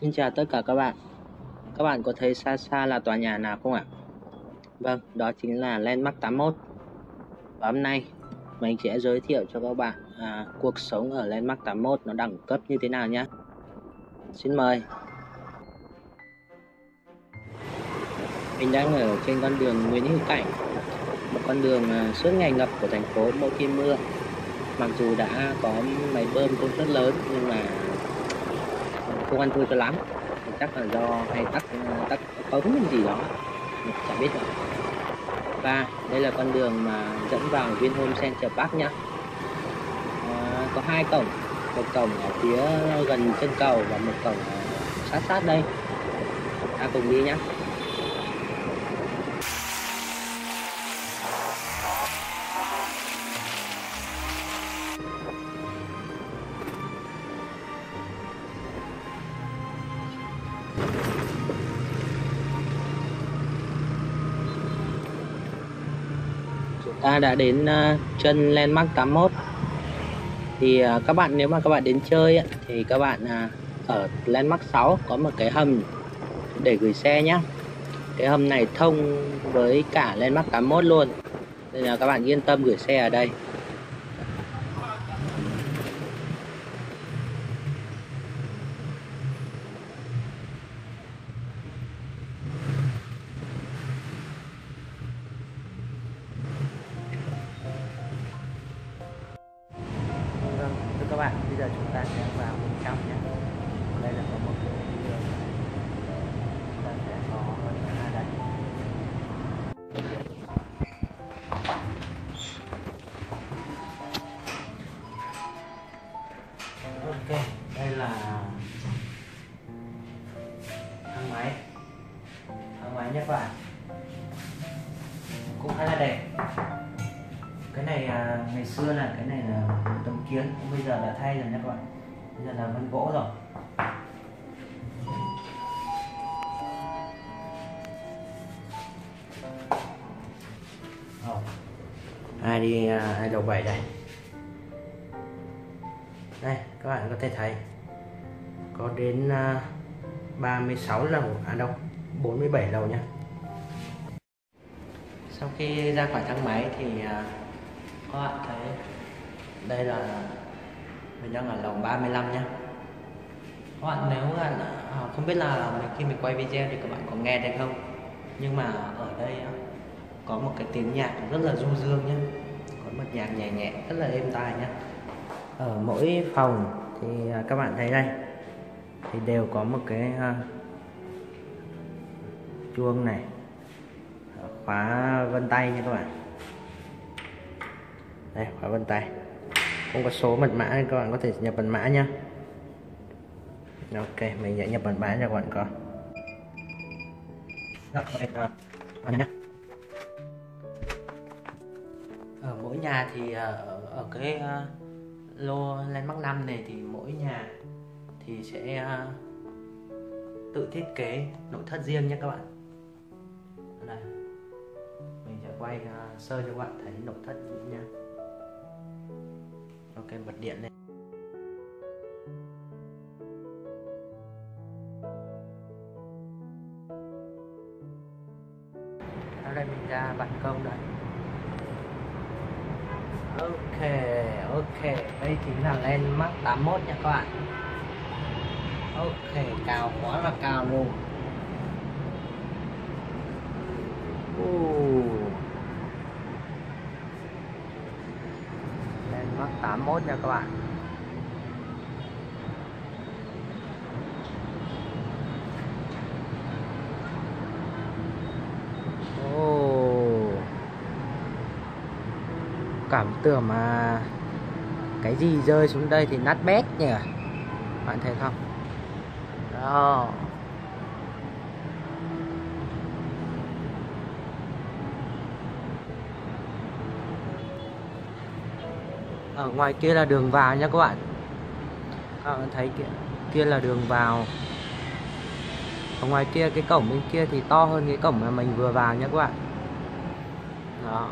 Xin chào tất cả các bạn. Các bạn có thấy xa xa là tòa nhà nào không ạ? Vâng, đó chính là Landmark 81. Và hôm nay mình sẽ giới thiệu cho các bạn cuộc sống ở Landmark 81 nó đẳng cấp như thế nào nhé. Xin mời. Mình đang ở trên con đường Nguyễn Hữu Cảnh, một con đường suốt ngày ngập của thành phố mỗi khi mưa. Mặc dù đã có máy bơm công suất lớn nhưng mà không ăn thua cho lắm. Chắc là do hay tắc cống hay gì đó, mình chả biết nữa. Và đây là con đường mà dẫn vào Vinhome Central Park nhá. Có hai cổng, một cổng ở phía gần chân cầu và một cổng sát đây. Ta cùng đi nhé. Chúng ta đã đến chân Landmark 81. Thì các bạn nếu mà các bạn đến chơi thì các bạn ở Landmark 6 có một cái hầm để gửi xe nhé. Cái hầm này thông với cả Landmark 81 luôn, nên là các bạn yên tâm gửi xe ở đây. Thưa các bạn, bây giờ chúng ta sẽ vào bên trong nhé. Đây là có một cái đường này. Chúng ta sẽ có ở đây. Ok, đây là thang máy nhé các bạn, cũng khá là đẹp. Cái này ngày xưa là cái này là tấm kiến, bây giờ đã thay rồi nhé các bạn, bây giờ là vân gỗ rồi. Ai đầu 7 đây. Đây các bạn có thể thấy có đến 36 lầu, đâu 47 lầu nhé. Sau khi ra khỏi thang máy thì các bạn thấy đây là mình đang ở lầu 35 nhé. Các bạn nếu là không biết là khi mình quay video thì các bạn có nghe thấy không, nhưng mà ở đây có một cái tiếng nhạc rất là du dương nhé, có một nhạc nhẹ nhẹ rất là êm tai nhé. Ở mỗi phòng thì các bạn thấy đây thì đều có một cái chuông này, khóa vân tay nha các bạn. Đây, khóa vân tay, không có số mật mã nên các bạn có thể nhập mật mã nhé. Ok, mình sẽ nhập mật mã cho các bạn coi. Nhé. Ở mỗi nhà thì ở cái lô Landmark 5 này thì mỗi nhà thì sẽ tự thiết kế nội thất riêng nhé các bạn. Đây, mình sẽ quay sơ cho các bạn thấy nội thất nha. Ok, bật điện lên. Ở đây mình ra ban công đây. Ok, đây chính là Landmark 81 nha các bạn. Ok, cao quá là cao luôn. Landmark 81 nha các bạn. Cảm tưởng mà cái gì rơi xuống đây thì nát bét nhỉ, bạn thấy không? Đó. Ở ngoài kia là đường vào nha các bạn. Các bạn thấy kia là đường vào. Ở ngoài kia cái cổng bên kia thì to hơn cái cổng mà mình vừa vào nha các bạn. Đó.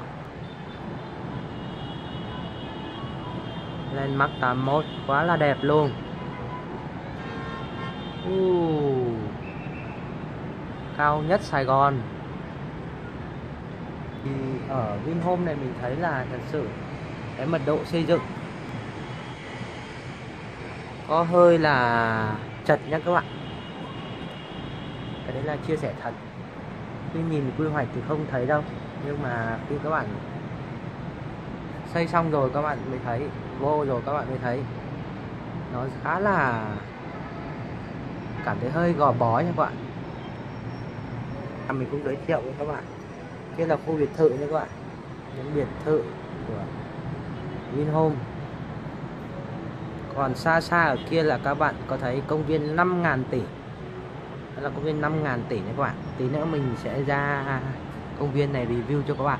Landmark 81 quá là đẹp luôn. Cao nhất Sài Gòn. Thì ở Vinhome này mình thấy là thật sự cái mật độ xây dựng có hơi là chật nha các bạn. Cái đấy là chia sẻ thật. Khi nhìn quy hoạch thì không thấy đâu, nhưng mà khi các bạn xây xong rồi các bạn mới thấy, vô rồi các bạn mới thấy nó khá là cảm thấy hơi gò bó nha các bạn. Mình cũng giới thiệu với các bạn, kia là khu biệt thự nha các bạn, những biệt thự của Vinhome. Còn xa xa ở kia là các bạn có thấy công viên 5.000 tỷ. Đó là công viên 5.000 tỷ nha các bạn. Tí nữa mình sẽ ra công viên này review cho các bạn.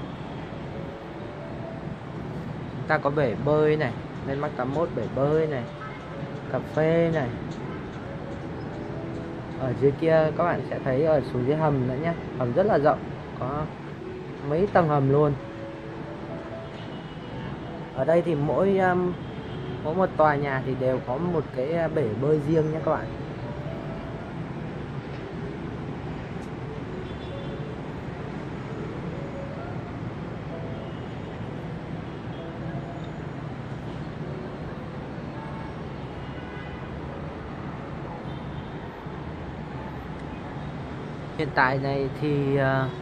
Chúng ta có bể bơi này, Landmark 81 bể bơi này, cà phê này. Ở dưới kia các bạn sẽ thấy ở xuống dưới hầm nữa nhé. Hầm rất là rộng, có mấy tầng hầm luôn. Ở đây thì mỗi một tòa nhà thì đều có một cái bể bơi riêng nhé các bạn. Hiện tại này thì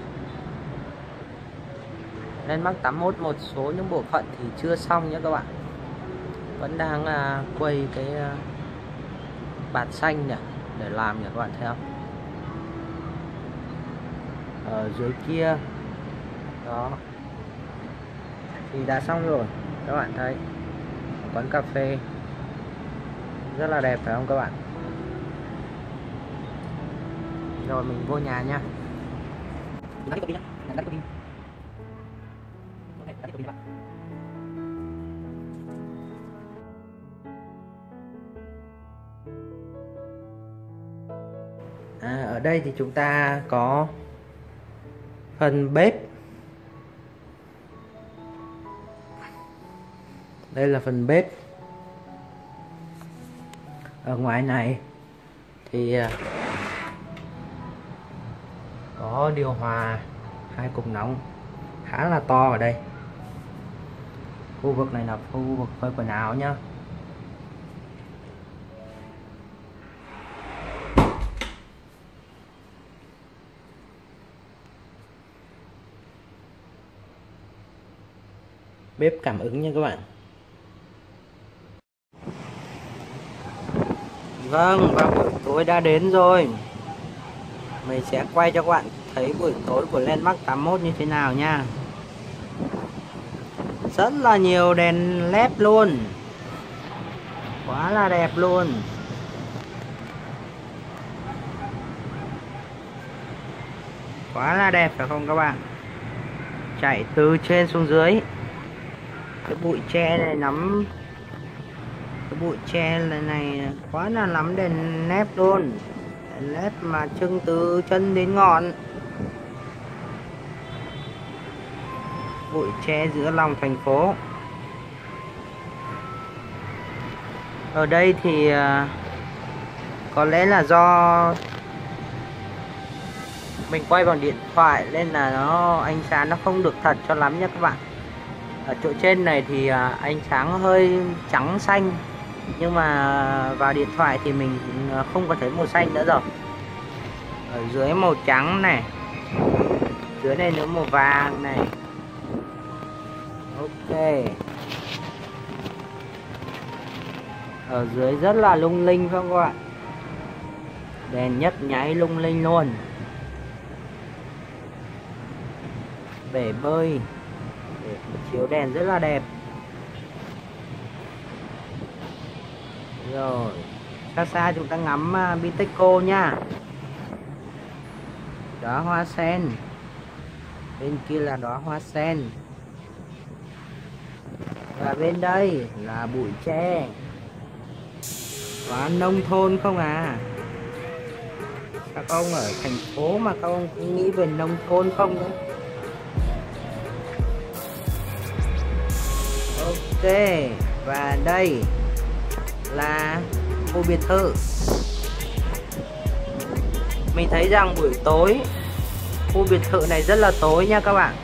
Landmark 81 một số những bộ phận thì chưa xong nhé các bạn. Vẫn đang quay cái bạt xanh nhỉ, để làm nhỉ các bạn thấy không? Ở dưới kia đó thì đã xong rồi các bạn thấy. Quán cà phê rất là đẹp phải không các bạn? Rồi mình vô nhà nha. Ở đây thì chúng ta có phần bếp. Đây là phần bếp. Ở ngoài này thì có điều hòa 2 cục nóng khá là to ở đây. Khu vực này là khu vực phơi quần áo nhá. Bếp cảm ứng nha các bạn. Vâng, và buổi tối đã đến rồi. Mình sẽ quay cho các bạn thấy buổi tối của Landmark 81 như thế nào nha. Rất là nhiều đèn led luôn, quá là đẹp luôn. Quá là đẹp phải không các bạn? Chạy từ trên xuống dưới. Cái bụi tre này nắm, cái bụi tre này quá là nắm đèn led luôn. Đèn led mà trưng từ chân đến ngọn. Bụi tre giữa lòng thành phố. Ở đây thì có lẽ là do mình quay bằng điện thoại nên là ánh sáng nó không được thật cho lắm nha các bạn. Ở chỗ trên này thì ánh sáng hơi trắng xanh, nhưng mà vào điện thoại thì mình không có thấy màu xanh nữa rồi. Ở dưới màu trắng này, dưới này nữa màu vàng này. Ok. Ở dưới rất là lung linh phải không các bạn? Đèn nhấp nháy lung linh luôn. Bể bơi để chiếu đèn rất là đẹp. Rồi xa xa chúng ta ngắm Bitexco nha. Đóa hoa sen. Bên kia là đóa hoa sen. Và bên đây là bụi tre. Quá nông thôn không à? Các ông ở thành phố mà các ông cũng nghĩ về nông thôn không nữa? Ok, và đây là khu biệt thự. Mình thấy rằng buổi tối khu biệt thự này rất là tối nha các bạn.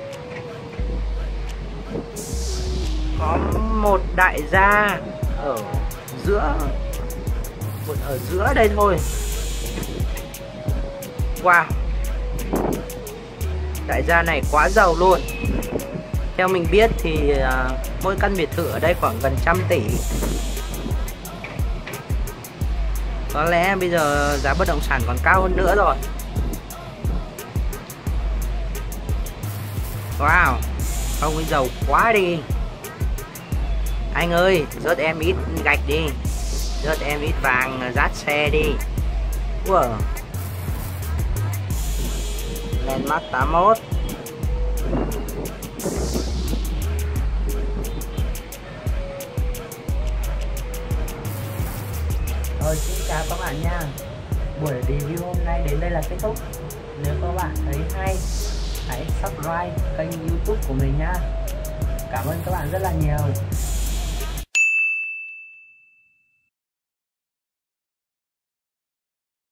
Có một đại gia ở giữa đây thôi. Wow, đại gia này quá giàu luôn. Theo mình biết thì mỗi căn biệt thự ở đây khoảng gần 100 tỷ. Có lẽ bây giờ giá bất động sản còn cao hơn nữa rồi. Wow, ông ấy giàu quá đi. Anh ơi, rớt em ít gạch đi, rớt em ít vàng dát xe đi. Wow, Landmark 81. Xin chào các bạn nha. Buổi review hôm nay đến đây là kết thúc. Nếu các bạn thấy hay, hãy subscribe kênh YouTube của mình nha. Cảm ơn các bạn rất là nhiều.